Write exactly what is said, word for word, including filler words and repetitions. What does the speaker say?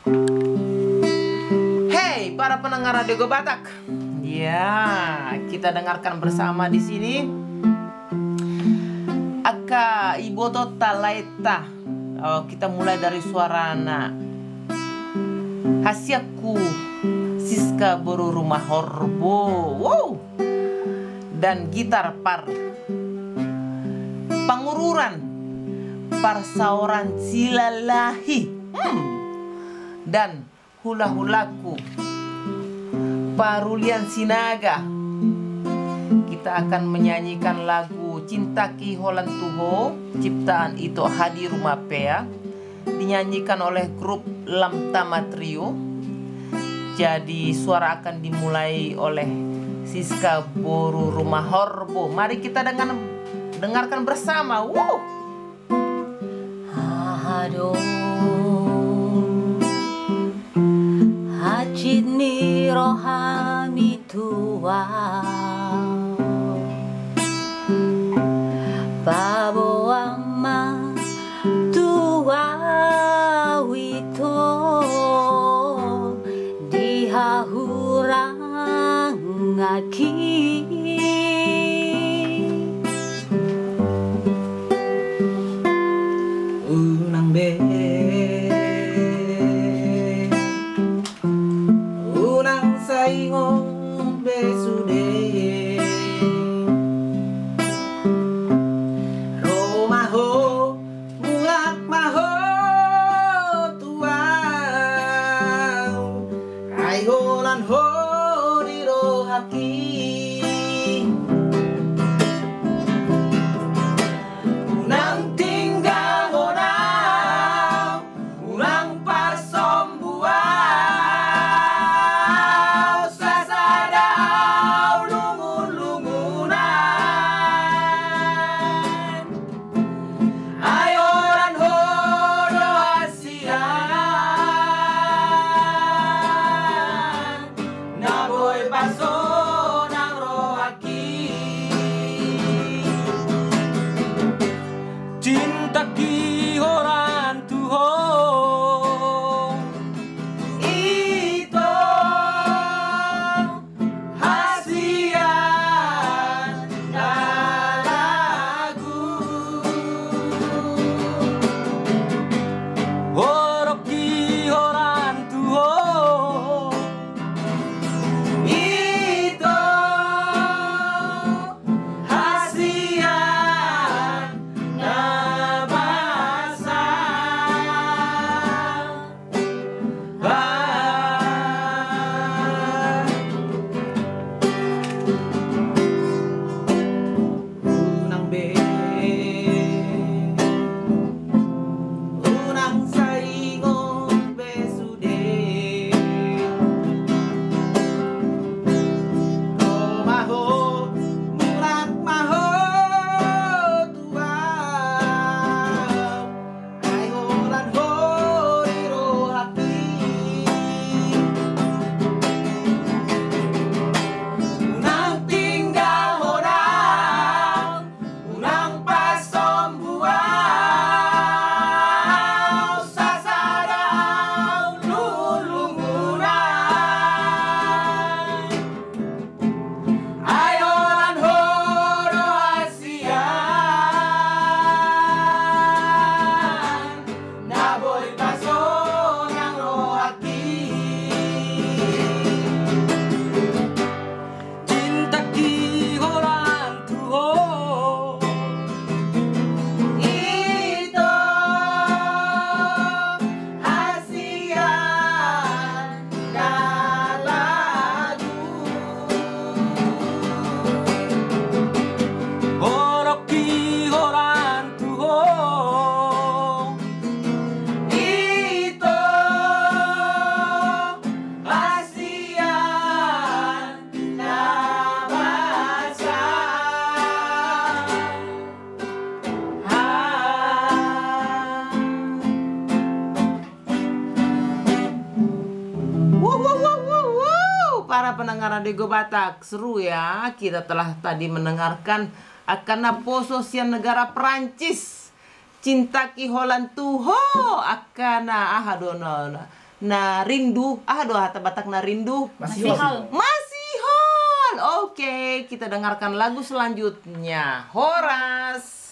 Hey, para pendengar Radio Go Batak. Ya, kita dengarkan bersama di sini. Aka Iboto Talaita. Oh, kita mulai dari suara anak. Hasiaku Siska Boru Rumah Horbo. Wow. Dan gitar par Pangururan Parsaoran Silalahi. Hmm. Dan hula-hulaku Parulian Sinaga. Kita akan menyanyikan lagu Cinta Ki Holan Tuho, ciptaan Ito Hadi Rumapea, dinyanyikan oleh grup Lamtama Trio. Jadi suara akan dimulai oleh Siska Boru Rumah Horbo. Mari kita dengan dengarkan bersama. Wow. Aduh, hajit ni rohami tua, babo ama tua wito, dihahurang aki. Unang be, unang saingon besude, romaho mulak maho tuang, kaiholan ho diro haki. Cinta ki horan tuho, ito hasian na lagu. Horok ki horan tuho, ito hasian na para pendengar Radio Go Batak, seru ya. Kita telah tadi mendengarkan Akana Poso Sian negara Perancis, Cinta Ki Holan Tuho, Akana Ahadona na rindu. Ah doa hata Batak na rindu. Masih hal. Masih hol. Oke, kita dengarkan lagu selanjutnya. Horas.